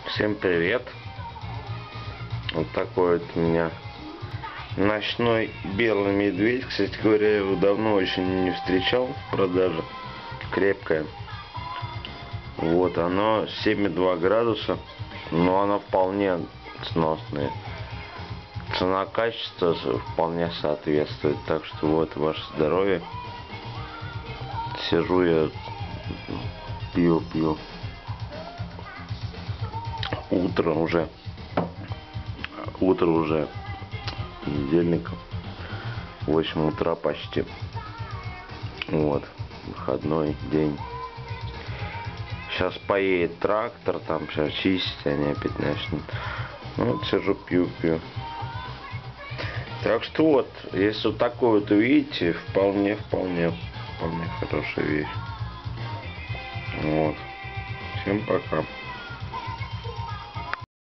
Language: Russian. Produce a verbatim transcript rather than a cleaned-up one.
Всем привет! Вот такой вот у меня ночной белый медведь. Кстати говоря, я его давно очень не встречал в продаже. Крепкое. Вот оно семь и два градуса, но оно вполне сносное. Цена-качество вполне соответствует. Так что вот ваше здоровье. Сижу я, пью, пью. Утро уже. Утро уже. Понедельник. восемь утра почти. Вот. Выходной день. Сейчас поедет трактор, там сейчас чистить, они опять начнут. Ну вот сижу, пью, пью. Так что вот, если вот такой вот увидите, вполне, вполне, вполне хорошая вещь. Вот. Всем пока.